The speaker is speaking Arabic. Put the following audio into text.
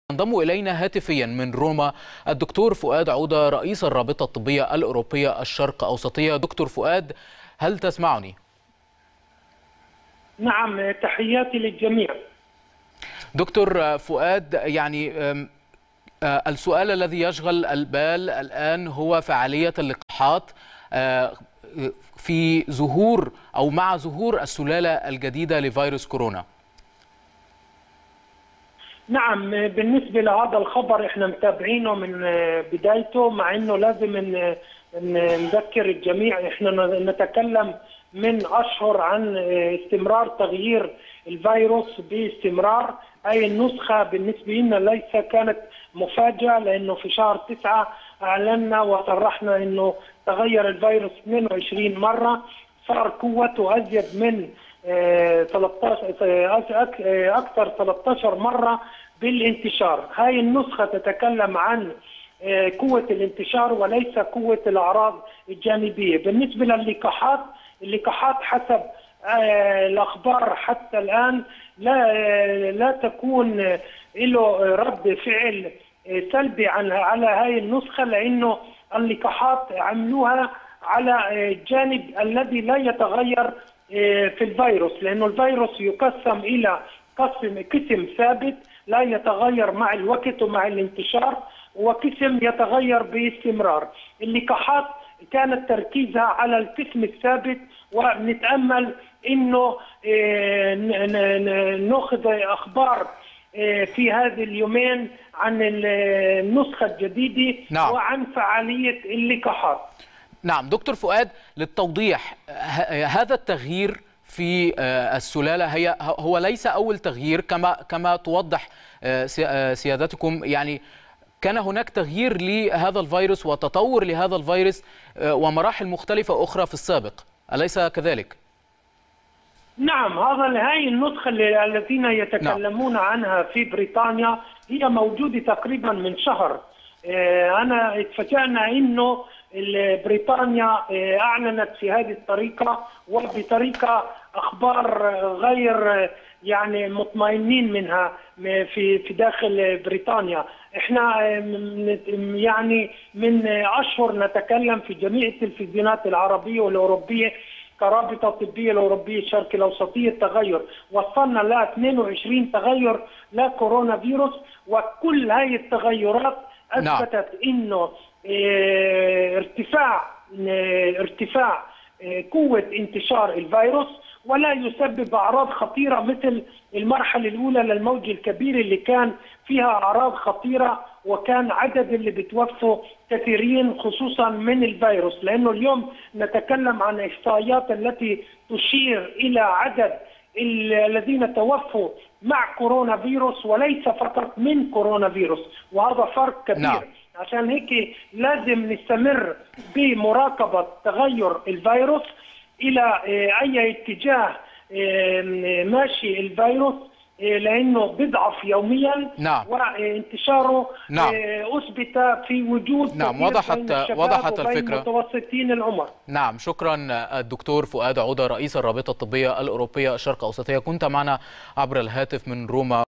ينضم إلينا هاتفيا من روما الدكتور فؤاد عودة رئيس الرابطة الطبية الأوروبية الشرق أوسطية. دكتور فؤاد، هل تسمعني؟ نعم، تحياتي للجميع. دكتور فؤاد، السؤال الذي يشغل البال الآن هو فعالية اللقاحات في ظهور أو مع ظهور السلالة الجديدة لفيروس كورونا. نعم، بالنسبة لهذا الخبر احنا متابعينه من بدايته، مع انه لازم نذكر الجميع احنا نتكلم من اشهر عن استمرار تغيير الفيروس باستمرار. هاي النسخة بالنسبة لنا ليس كانت مفاجأة، لانه في شهر 9 اعلنا وصرحنا انه تغير الفيروس 22 مرة، صار قوته ازيد من 13 مرة بالانتشار. هاي النسخة تتكلم عن قوة الانتشار وليس قوة الأعراض الجانبية. بالنسبة اللقاحات حسب الأخبار حتى الآن لا تكون له رد فعل سلبي على هاي النسخة، لأنه اللقاحات عملوها على الجانب الذي لا يتغير في الفيروس، لأنه الفيروس يقسم إلى قسم ثابت لا يتغير مع الوقت ومع الانتشار، وقسم يتغير باستمرار. اللقاحات كانت تركيزها على القسم الثابت، ونتأمل إنه نأخذ أخبار في هذه اليومين عن النسخة الجديدة. نعم. وعن فعالية اللقاحات. نعم دكتور فؤاد، للتوضيح، هذا التغيير في السلالة هو ليس أول تغيير كما توضح سيادتكم. يعني كان هناك تغيير لهذا الفيروس وتطور لهذا الفيروس ومراحل مختلفة أخرى في السابق، أليس كذلك؟ نعم، هاي النسخة الذين يتكلمون عنها في بريطانيا هي موجودة تقريبا من شهر. أنا اتفاجأنا إنه بريطانيا أعلنت في هذه الطريقة وبطريقة أخبار غير مطمئنين منها في داخل بريطانيا. احنا من أشهر نتكلم في جميع التلفزيونات العربية والأوروبية كرابطة طبية الأوروبية الشرق الأوسطية تغير، وصلنا ل 22 تغير لكورونا فيروس، وكل هاي التغيرات أثبتت إنه ارتفاع قوة انتشار الفيروس، ولا يسبب أعراض خطيرة مثل المرحلة الأولى للموج الكبير اللي كان فيها أعراض خطيرة وكان عدد اللي بتوفوا كثيرين خصوصا من الفيروس. لأنه اليوم نتكلم عن إحصائيات التي تشير إلى عدد الذين توفوا مع كورونا فيروس وليس فقط من كورونا فيروس، وهذا فرق كبير. نعم. عشان هيك لازم نستمر بمراقبة تغير الفيروس إلى أي اتجاه ماشي الفيروس، لأنه بيضعف يوميا. نعم. وانتشاره نعم. أثبت في وجود نعم، وضحت الفكرة. متوسطين العمر. نعم، شكرا الدكتور فؤاد عودة رئيس الرابطة الطبية الأوروبية الشرق أوسطية، كنت معنا عبر الهاتف من روما.